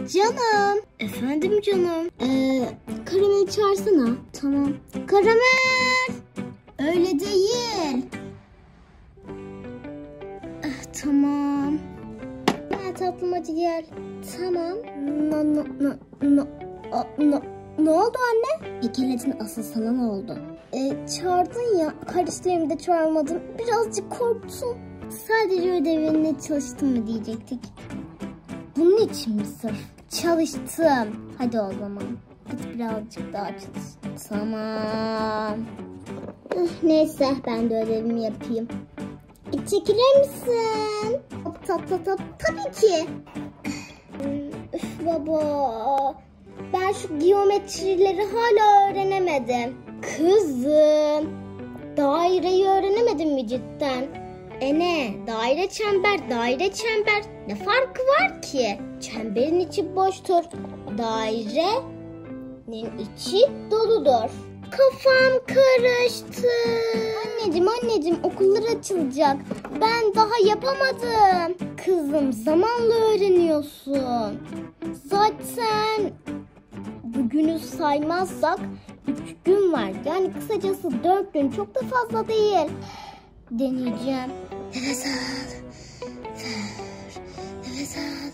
Canım. Efendim canım. Karamel çağırsana. Tamam. Karamel. Öyle değil. Tamam. Ha, tatlım hadi gel. Tamam. Ne oldu anne? İkiletin asıl sana ne oldu? Çağırdın ya. Kardeşlerimi de çağırmadın. Birazcık korktum. Sadece ödevine çalıştım mı diyecektik. Bunun için mi sırf? Çalıştım. Hadi o zaman. Hadi birazcık daha çalış. Tamam. Neyse ben de ödevimi yapayım. Çekilir misin? Tabii ki. Üf baba. Ben şu geometrileri hala öğrenemedim. Kızım. Daireyi öğrenemedin mi cidden? Ne? Daire çember, daire çember. Ne farkı var ki? Çemberin içi boştur. Dairenin içi doludur. Kafam karıştı. Anneciğim okullar açılacak. Ben daha yapamadım. Kızım zamanla öğreniyorsun. Zaten bugünü saymazsak 3 gün var. Yani kısacası 4 gün, çok da fazla değil. Deneyeceğim. Nefes al. Ver. Nefes al.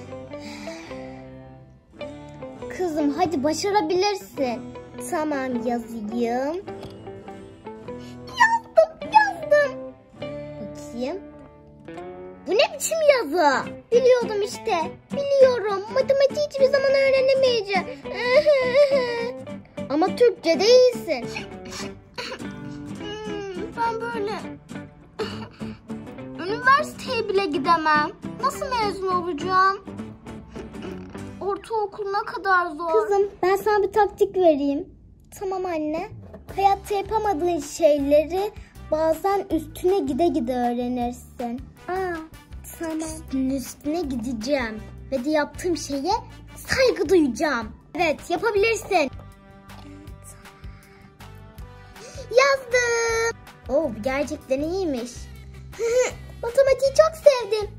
Ver. Kızım hadi başarabilirsin. Tamam yazayım. Yazdım. Bakayım. Bu ne biçim yazı? Biliyordum işte. Biliyorum. Matematiği hiçbir zaman öğrenemeyeceğim. Ama Türkçe değilsin. Ben böyle üniversiteye bile gidemem. Nasıl mezun olacağım? Ortaokul ne kadar zor. Kızım ben sana bir taktik vereyim. Tamam anne. Hayatta yapamadığın şeyleri bazen üstüne gide öğrenirsin. Tamam. Üstüne gideceğim. Ve de yaptığım şeye saygı duyacağım. Evet yapabilirsin. Yazdım. Oh gerçekten iyiymiş. Matematiği çok sevdim.